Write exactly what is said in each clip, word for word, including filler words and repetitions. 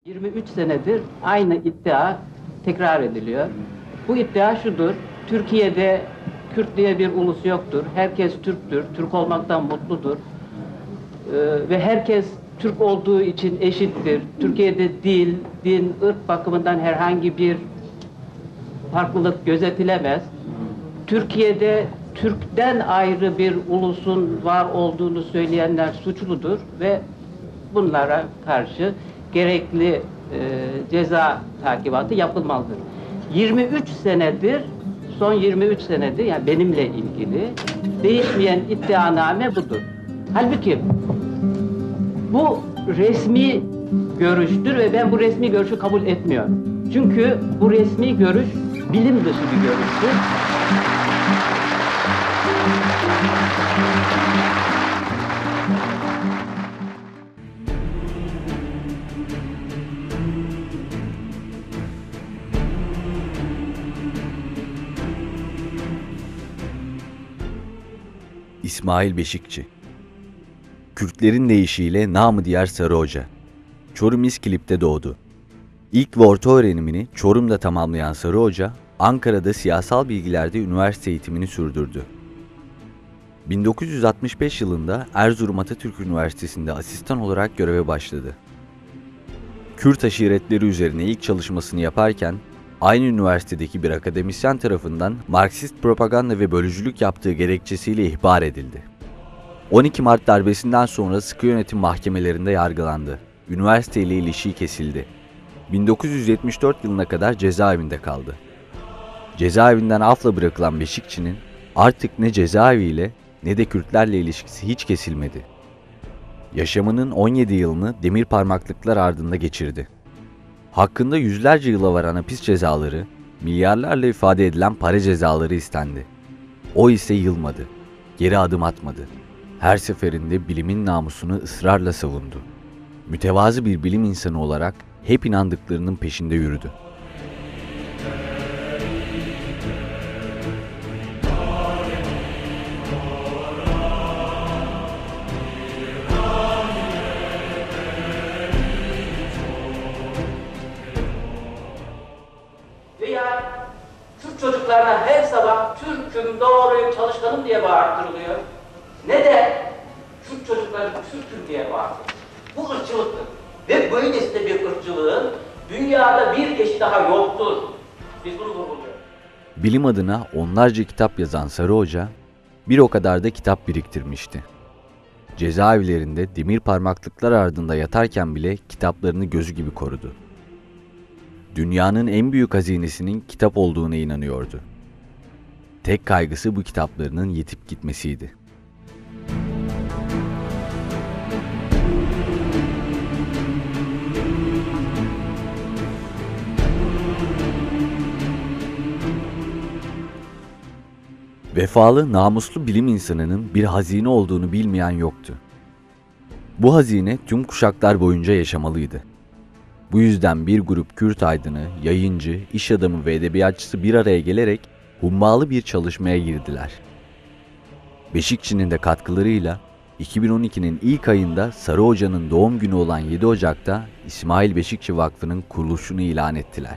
yirmi üç senedir aynı iddia tekrar ediliyor. Bu iddia şudur: Türkiye'de Kürt diye bir ulus yoktur. Herkes Türktür, Türk olmaktan mutludur. Ee, ve herkes Türk olduğu için eşittir. Türkiye'de dil, din, ırk bakımından herhangi bir farklılık gözetilemez. Türkiye'de Türk'ten ayrı bir ulusun var olduğunu söyleyenler suçludur ve bunlara karşı gerekli e, ceza takibatı yapılmalıdır. yirmi üç senedir, son yirmi üç senedir, yani benimle ilgili değişmeyen iddianame budur. Halbuki bu resmi görüştür ve ben bu resmi görüşü kabul etmiyorum. Çünkü bu resmi görüş bilim dışı bir görüştür. İsmail Beşikçi. Kürtlerin deyişiyle namı diğer Sarı Hoca. Çorum İskilip'te doğdu. İlk ve orta öğrenimini Çorum'da tamamlayan Sarı Hoca, Ankara'da siyasal bilgilerde üniversite eğitimini sürdürdü. bin dokuz yüz altmış beş yılında Erzurum Atatürk Üniversitesi'nde asistan olarak göreve başladı. Kürt aşiretleri üzerine ilk çalışmasını yaparken, aynı üniversitedeki bir akademisyen tarafından Marksist propaganda ve bölücülük yaptığı gerekçesiyle ihbar edildi. on iki Mart darbesinden sonra sıkı yönetim mahkemelerinde yargılandı. Üniversite ile ilişiği kesildi. bin dokuz yüz yetmiş dört yılına kadar cezaevinde kaldı. Cezaevinden afla bırakılan Beşikçi'nin artık ne cezaeviyle ne de Kürtlerle ilişkisi hiç kesilmedi. Yaşamının on yedi yılını demir parmaklıklar ardında geçirdi. Hakkında yüzlerce yıla varan hapis cezaları, milyarlarla ifade edilen para cezaları istendi. O ise yılmadı, geri adım atmadı. Her seferinde bilimin namusunu ısrarla savundu. Mütevazı bir bilim insanı olarak hep inandıklarının peşinde yürüdü. Veya Türk çocuklarına her sabah Türk'üm, doğruyum, çalışkanım diye bağırtırılıyor. Ne de Türk çocukları Türk'üm diye bağırtırılıyor. Bu ırkçılıktır. Ve böylesi de bir ırkçılığın dünyada bir eşi daha yoktur. Biz bunu vurguluyoruz. Bilim adına onlarca kitap yazan Sarı Hoca, bir o kadar da kitap biriktirmişti. Cezaevlerinde demir parmaklıklar ardında yatarken bile kitaplarını gözü gibi korudu. Dünyanın en büyük hazinesinin kitap olduğuna inanıyordu. Tek kaygısı bu kitaplarının yetip gitmesiydi. Vefalı, namuslu bilim insanının bir hazine olduğunu bilmeyen yoktu. Bu hazine tüm kuşaklar boyunca yaşamalıydı. Bu yüzden bir grup Kürt aydını, yayıncı, iş adamı ve edebiyatçısı bir araya gelerek hummalı bir çalışmaya girdiler. Beşikçi'nin de katkılarıyla iki bin on ikinin ilk ayında Sarı Hoca'nın doğum günü olan yedi Ocak'ta İsmail Beşikçi Vakfı'nın kuruluşunu ilan ettiler.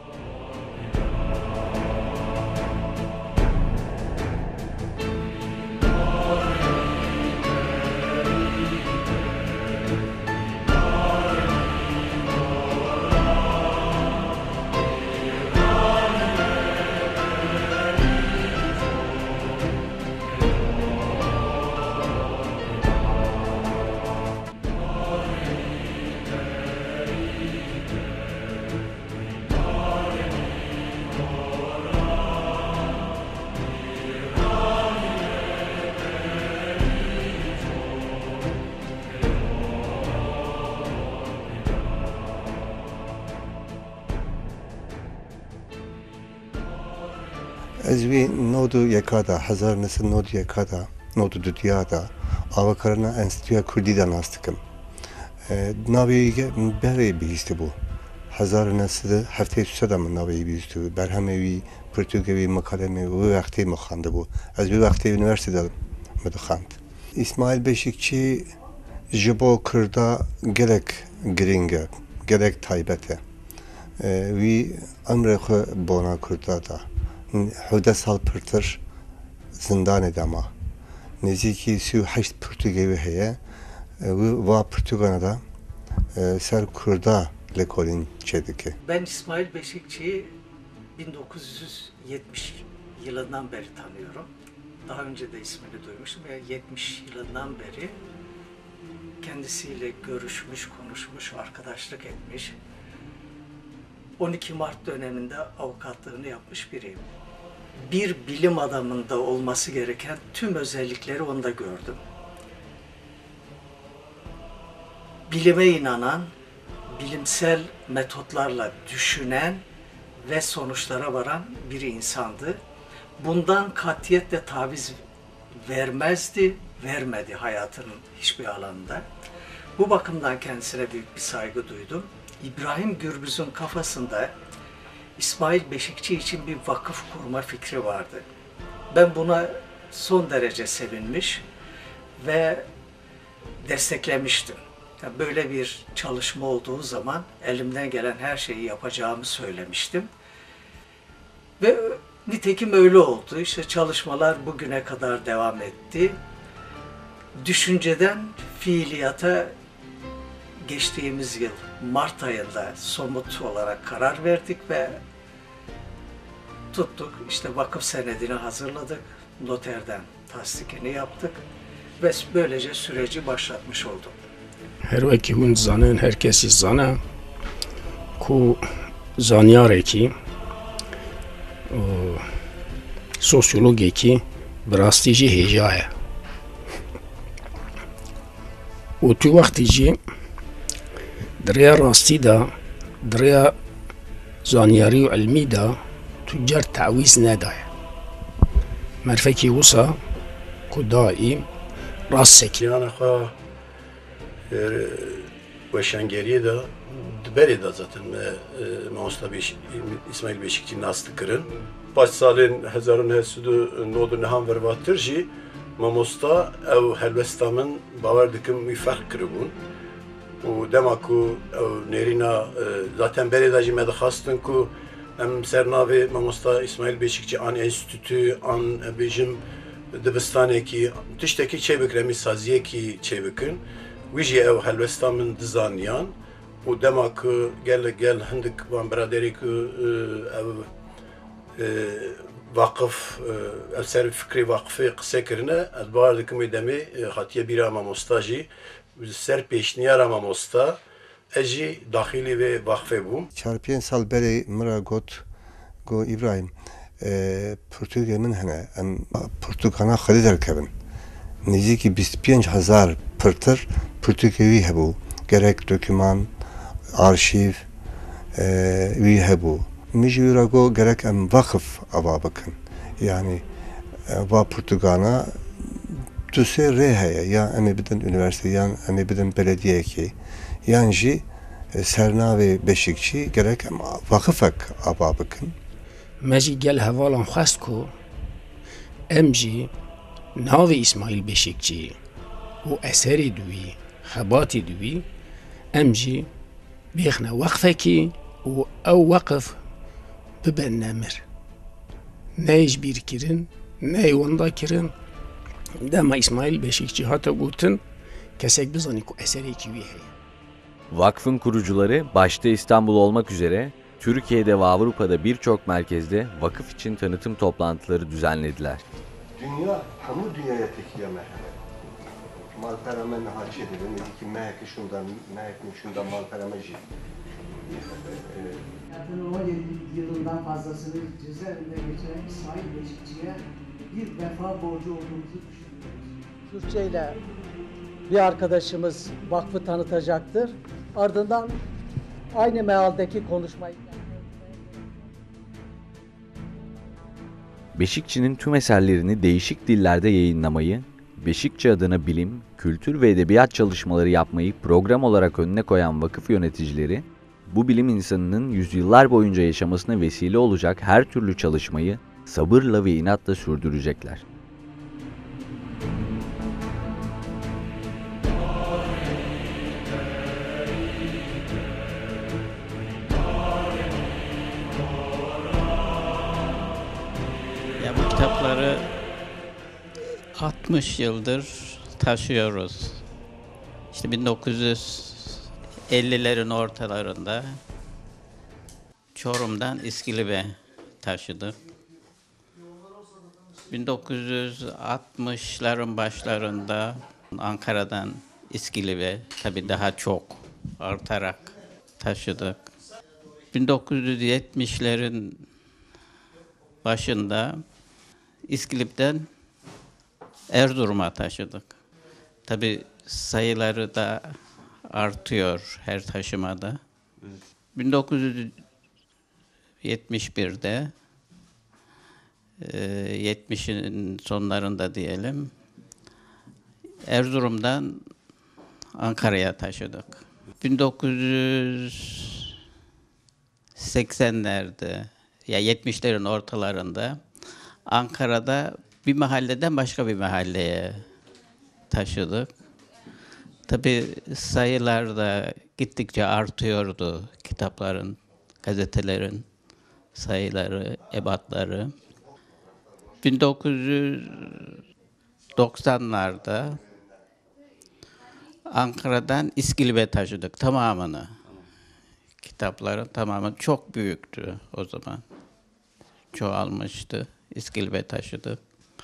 Ez vê nodu yeka da hezar nesil nod yeka da nodu dudiya da avakarana Enstitüya Kurdî de nas dikim. Navê berê bihîstî bû. Hezar nesil heftê sed min navê bihîstî bû. Berhemê wî pirtûkê wî mikalemê wî wextê min xandibû. Ez vê wextê üniversitede me dixwand. İsmail Beşikçi ji bo Kurda gelek giring e. gerek taybete. Ve ömrü bona kurda da. Huda sal pırtır zindan edema. Neziki su haşt Portugevi heye. Ve va Portugana'da ser kurda lekolin çediki. Ben İsmail Beşikçi'yi bin dokuz yüz yetmiş yılından beri tanıyorum. Daha önce de ismini duymuştum ve yetmiş yılından beri kendisiyle görüşmüş, konuşmuş, arkadaşlık etmiş. on iki Mart döneminde avukatlığını yapmış biriyim. Bir bilim adamında olması gereken tüm özellikleri onda gördüm. Bilime inanan, bilimsel metotlarla düşünen ve sonuçlara varan bir insandı. Bundan katiyetle taviz vermezdi, vermedi hayatının hiçbir alanında. Bu bakımdan kendisine büyük bir saygı duydum. İbrahim Gürbüz'ün kafasında İsmail Beşikçi için bir vakıf kurma fikri vardı. Ben buna son derece sevinmiş ve desteklemiştim. Böyle bir çalışma olduğu zaman elimden gelen her şeyi yapacağımı söylemiştim. Ve nitekim öyle oldu. İşte çalışmalar bugüne kadar devam etti. Düşünceden fiiliyata geçtiğimiz yıl Mart ayında somut olarak karar verdik ve tuttuk. İşte vakıf senedini hazırladık. Noterden tasdikini yaptık ve böylece süreci başlatmış olduk. Her veki hund zanen, herkesi zana ku zanyareki sosyologeki brastici hecaya. O tu vaktici دریا راستی دا دریا زانیاری و علمی دا تجار تعویض نداره مرفکی وسا کدایی راست سکلی Yani ha veşengeriye de diberi de zaten Mausta Beşik İsmail Beşikçi nastı kırın. Baş salin hezarın hesudu nodu neham vervatırji Mausta ev helvestamın bavar dikim bir fark kırıbun. و دما کو نرینا zaten beredacı medhastın ku em sernavi Mamosta İsmail Beşikçi an enstitü an bejim dibistaneki tişteki çevikremi saziyeki çevikün vici ev helvestamın dizanyan و dema ku gel gel hindik van beraderi ku ev vakıf ev ser fikri vakfı kısekirine elbar dikimi demi hatiye bira Mamostacı ser peşniyara Mamosta eji dahili ve vakfe bu. Çarpıyan sal beri mıra got go İbrahim Portugal'ın hene em Portugal'a xarid erkevin. Niziki بیست و پنج هزار pırtır Portugal'i hebu. Gerek doküman, arşiv vi hebu. Mijura go gerek em vakıf ava bakın. Yani va Portugal'a tüse reheye ya emi bidin üniversite ya emi bidin belediye ki yani ji sernavi Beşikçi gerek em vakıfak ava bakın. مجی گل هوالان خواست کو امجی ناو اسماعیل بشکچی و اثری دوی خباتی دوی امجی بیخنا وقفه کی و او وقف ببن نمر نیج بیر کرن نی وندا کرن دما اسماعیل بشکچی هاتا گوتن کسک بزانی کو اثری کی وی هی. Vakfın kurucuları başta İstanbul olmak üzere Türkiye'de ve Avrupa'da birçok merkezde vakıf için tanıtım toplantıları düzenlediler. Dünya, hamu dünyaya tekiye malperame haçi dedi. Dedi ki mehek şundan, mehek şundan malperame jid. Hayatının on yedi yılından fazlasını cezaevinde geçiren İsmail Beşikçi'ye bir vefa borcu olduğumuzu düşünüyoruz. Türkçe ile bir arkadaşımız vakfı tanıtacaktır. Ardından aynı mealdeki konuşmayı... Beşikçi'nin tüm eserlerini değişik dillerde yayınlamayı, Beşikçi adına bilim, kültür ve edebiyat çalışmaları yapmayı program olarak önüne koyan vakıf yöneticileri, bu bilim insanının yüzyıllar boyunca yaşamasına vesile olacak her türlü çalışmayı sabırla ve inatla sürdürecekler. kitapları altmış yıldır taşıyoruz. İşte bin dokuz yüz ellilerin ortalarında Çorum'dan İskilip'e taşıdık. bin dokuz yüz altmışların başlarında Ankara'dan İskilip'e tabii daha çok artarak taşıdık. bin dokuz yüz yetmişlerin başında İskilip'ten Erzurum'a taşıdık. Tabii sayıları da artıyor her taşımada. Evet. bin dokuz yüz yetmiş birde yetmişin sonlarında diyelim Erzurum'dan Ankara'ya taşıdık. bin dokuz yüz seksenlerde ya yetmişlerin ortalarında Ankara'da bir mahalleden başka bir mahalleye taşıdık. Tabii sayılar da gittikçe artıyordu. Kitapların, gazetelerin sayıları, ebatları. bin dokuz yüz doksanlarda Ankara'dan İskilip'e taşıdık tamamını. Kitapların tamamı çok büyüktü o zaman. Çoğalmıştı. İskilip'e taşıdık.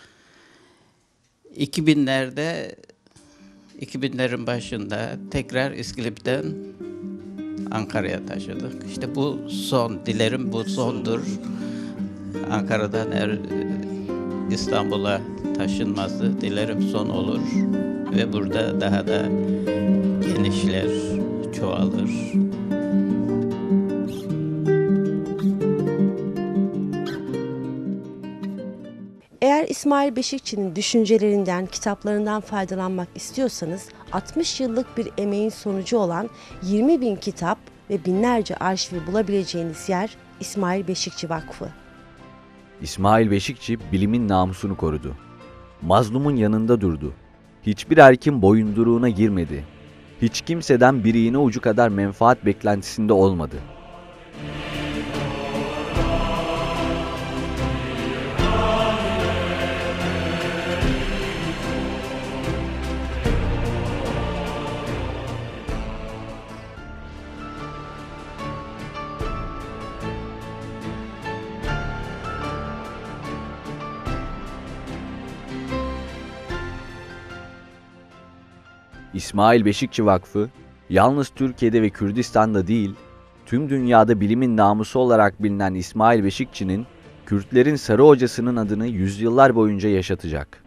iki binlerde iki binlerin başında tekrar İskilip'ten Ankara'ya taşıdık. İşte bu son, dilerim bu sondur. Ankara'dan er, İstanbul'a taşınması dilerim son olur ve burada daha da genişler, çoğalır. Eğer İsmail Beşikçi'nin düşüncelerinden, kitaplarından faydalanmak istiyorsanız altmış yıllık bir emeğin sonucu olan yirmi bin kitap ve binlerce arşivi bulabileceğiniz yer İsmail Beşikçi Vakfı. İsmail Beşikçi bilimin namusunu korudu. Mazlumun yanında durdu. Hiçbir erkin boyunduruğuna girmedi. Hiç kimseden bir iğne ucu kadar menfaat beklentisinde olmadı. İsmail Beşikçi Vakfı, yalnız Türkiye'de ve Kürdistan'da değil, tüm dünyada bilimin namusu olarak bilinen İsmail Beşikçi'nin, Kürtlerin Sarı Hocası'nın adını yüzyıllar boyunca yaşatacak.